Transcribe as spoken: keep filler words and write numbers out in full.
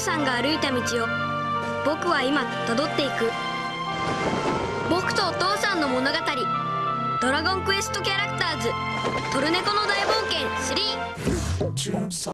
さんが歩いた道を僕は今たどっていく。僕とお父さんの物語、ドラゴンクエストキャラクターズトルネコの大冒険スリー。